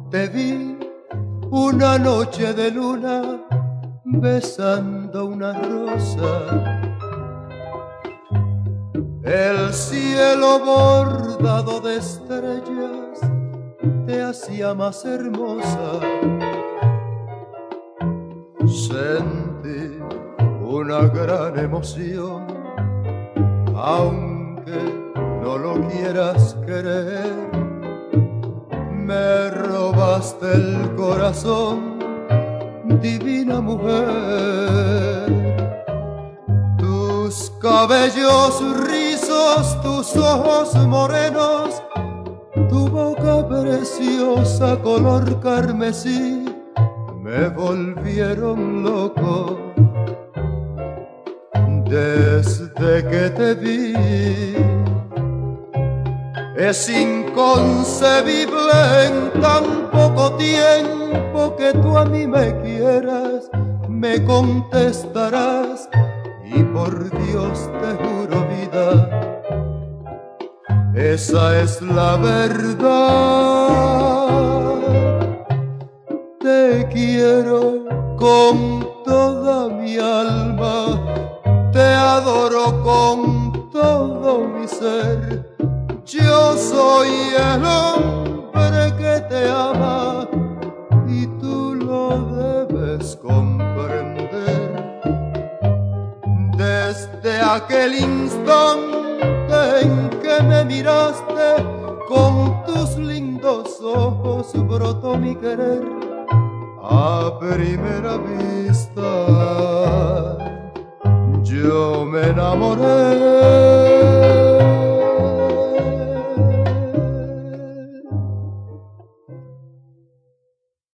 Te vi una noche de luna besando una rosa. El cielo bordado de estrellas te hacía más hermosa. Sentí una gran emoción, aunque no lo quieras creer. Me robaste el corazón, divina mujer. Tus cabellos rizos, tus ojos morenos, tu boca preciosa color carmesí, me volvieron loco. Desde que te vi, es inconcebible en tan poco tiempo que tú a mí me quieras, me contestarás y por Dios te juro vida, esa es la verdad. Te quiero con toda mi alma, te adoro con todo mi ser. Yo soy el hombre que te ama y tú lo debes comprender. Desde aquel instante en que me miraste, con tus lindos ojos brotó mi querer. A primera vista yo me enamoré